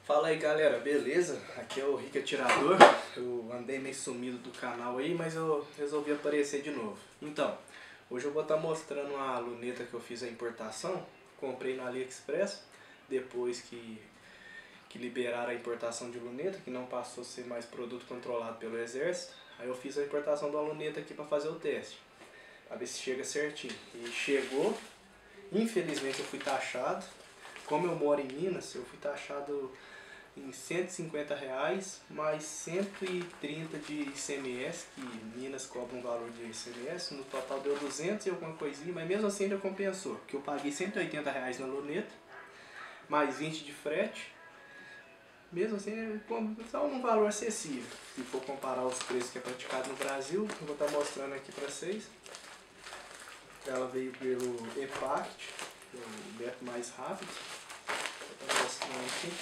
Fala aí galera, beleza? Aqui é o Rick Atirador. Eu andei meio sumido do canal aí, mas eu resolvi aparecer de novo. Então, hoje eu vou estar mostrando a luneta que eu fiz a importação. Comprei no AliExpress, depois que liberaram a importação de luneta, que não passou a ser mais produto controlado pelo exército. Aí eu fiz a importação da luneta aqui para fazer o teste, para ver se chega certinho. E chegou, infelizmente eu fui taxado. Como eu moro em Minas, eu fui taxado em R$150, mais 130 de ICMS, que Minas cobra um valor de ICMS, no total deu 200 e alguma coisinha, mas mesmo assim ainda compensou, porque eu paguei R$180 na luneta, mais 20 de frete, mesmo assim só um valor acessível. Se for comparar os preços que é praticado no Brasil, eu vou estar mostrando aqui para vocês. Ela veio pelo EPACT, o método mais rápido. Vou estar mostrando aqui.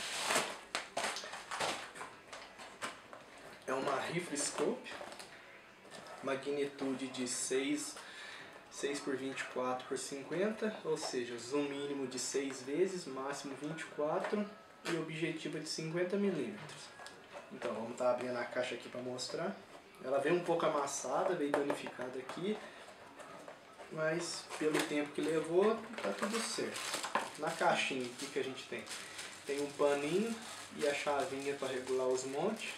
É uma rifle scope, magnitude de 6 por 24 por 50, ou seja, zoom mínimo de 6 vezes, máximo 24 e objetivo de 50 mm. Então vamos estar abrindo a caixa aqui para mostrar. Ela veio um pouco amassada, veio danificada aqui, mas pelo tempo que levou, tá tudo certo. Na caixinha, o que a gente tem? Tem um paninho e a chavinha para regular os montes.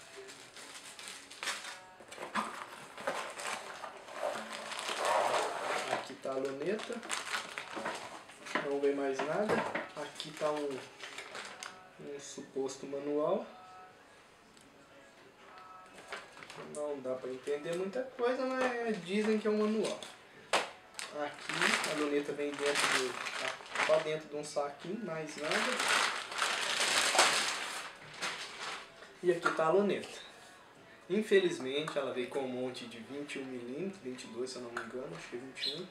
Aqui está a luneta, não vem mais nada. Aqui está um suposto manual. Não dá para entender muita coisa, mas dizem que é um manual. Aqui a luneta vem só dentro de um saquinho, mais nada. E aqui está a luneta. Infelizmente ela veio com um monte de 21 mm, 22 se eu não me engano, acho que é 21.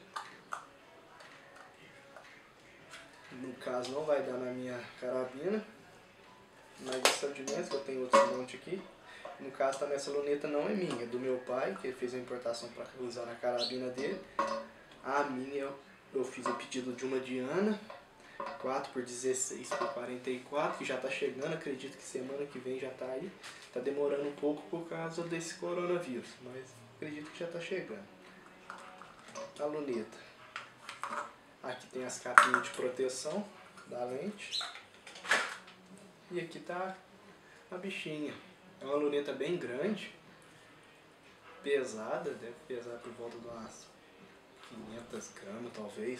No caso não vai dar na minha carabina, mas isso é de menos, que eu tenho outro monte aqui. No caso também essa luneta não é minha, é do meu pai, que ele fez a importação para usar na carabina dele. A minha eu fiz o pedido de uma Diana, 4 por 16 por 44, que já está chegando, acredito que semana que vem já está aí. Está demorando um pouco por causa desse coronavírus, mas acredito que já está chegando. A luneta. Aqui tem as capinhas de proteção da lente. E aqui está a bichinha. É uma luneta bem grande, pesada, deve pesar por volta de umas 500 gramas talvez.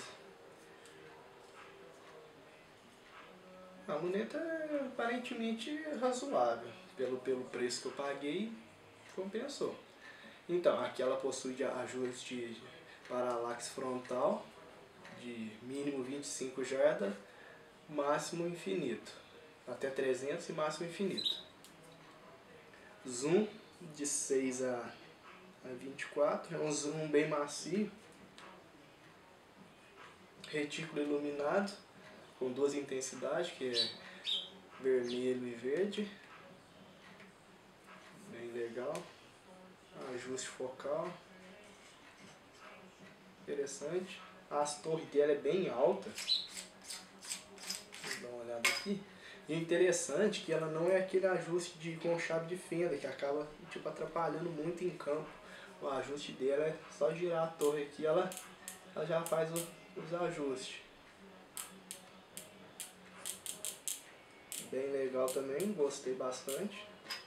A luneta é aparentemente razoável, pelo preço que eu paguei, compensou. Então, aqui ela possui ajuste paralaxe frontal, de mínimo 25 jardas, máximo infinito, até 300 e máximo infinito. Zoom de 6 a 24, é um zoom bem macio. Retículo iluminado, com duas intensidades, que é vermelho e verde. Bem legal. Ajuste focal. Interessante. As torres dela é bem alta. Vou dar uma olhada aqui. E interessante que ela não é aquele ajuste com chave de fenda que acaba tipo atrapalhando muito em campo. O ajuste dela é só girar a torre aqui, ela já faz os ajustes. Bem legal também, gostei bastante.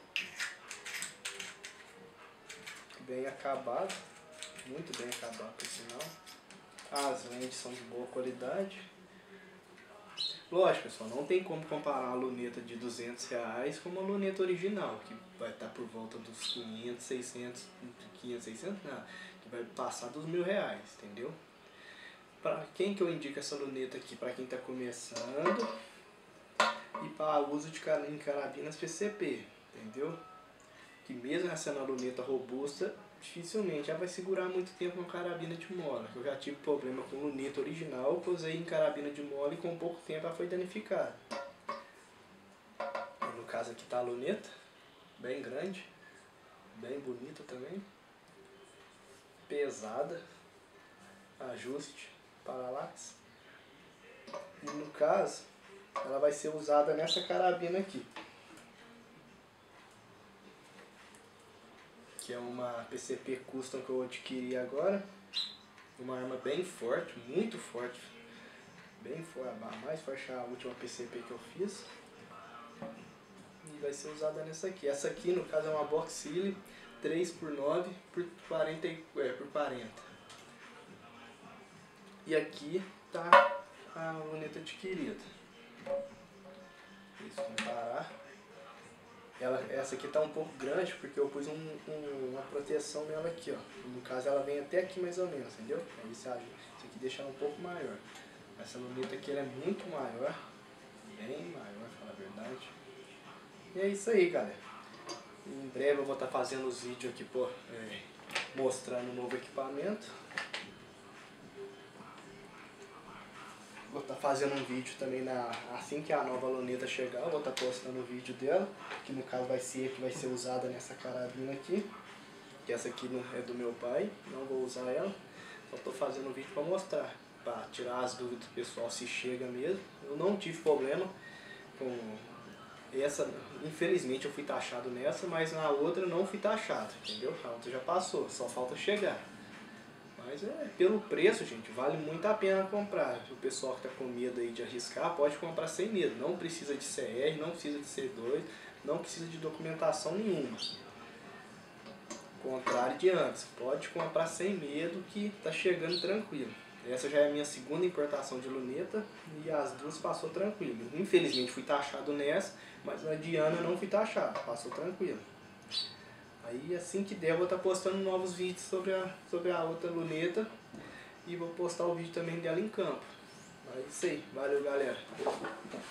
Bem acabado, muito bem acabado por sinal. As lentes são de boa qualidade. Lógico, pessoal, não tem como comparar a luneta de R$200 com uma luneta original, que vai estar por volta dos 500, 600, 500, 600, não, que vai passar dos R$1.000, entendeu? Para quem que eu indico essa luneta aqui? Para quem está começando e para uso em carabinas PCP, entendeu? Que mesmo sendo uma luneta robusta, dificilmente ela vai segurar muito tempo uma carabina de mola. Eu já tive problema com luneta original, que eu usei em carabina de mola e com pouco tempo ela foi danificada. E no caso aqui está a luneta, bem grande, bem bonita também, pesada, ajuste, paralaxe. E no caso, ela vai ser usada nessa carabina aqui. Que é uma PCP Custom que eu adquiri agora. Uma arma bem forte, muito forte. Bem forte, a mais forte a última PCP que eu fiz. E vai ser usada nessa aqui. Essa aqui no caso é uma Boxile 3x9 por 40. E aqui tá a luneta adquirida. Deixa eu comparar. Essa aqui tá um pouco grande porque eu pus uma proteção nela aqui, ó. No caso ela vem até aqui mais ou menos, entendeu? Aí isso aqui deixa ela um pouco maior. Essa luneta aqui ela é muito maior. Bem maior, pra falar a verdade. E é isso aí, galera. Em breve eu vou estar fazendo os vídeos aqui, pô, mostrando o novo equipamento. Vou estar fazendo um vídeo também assim que a nova luneta chegar, eu vou estar postando o vídeo dela, que no caso vai ser usada nessa carabina aqui, que essa aqui é do meu pai, não vou usar ela, só estou fazendo um vídeo para mostrar, para tirar as dúvidas do pessoal se chega mesmo. Eu não tive problema com essa, infelizmente eu fui taxado nessa, mas na outra eu não fui taxado, entendeu? A outra já passou, só falta chegar. Mas pelo preço, gente, vale muito a pena comprar. O pessoal que está com medo aí de arriscar, pode comprar sem medo. Não precisa de CR, não precisa de C2, não precisa de documentação nenhuma. Contrário de antes, pode comprar sem medo que tá chegando tranquilo. Essa já é a minha segunda importação de luneta e as duas passou tranquilo. Infelizmente fui taxado nessa, mas na de ano eu não fui taxado, passou tranquilo. Aí assim que der eu vou estar postando novos vídeos sobre a outra luneta e vou postar o vídeo também dela em campo. É isso aí, valeu galera.